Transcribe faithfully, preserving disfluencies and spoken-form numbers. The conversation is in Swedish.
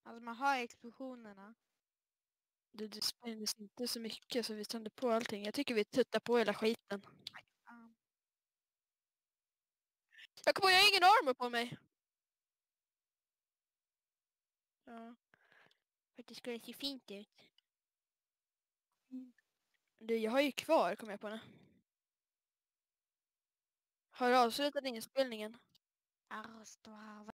Alltså man har explosionerna. Det, det spändes inte så mycket så vi tände på allting. Jag tycker vi tuttar på hela skiten. Ja. Jag kommer jag har ingen armor på mig. Ja. För att det skulle se fint ut. Mm. Du, jag har ju kvar, kommer jag på nu. Har du avslutat inspelningen? Arrstvar.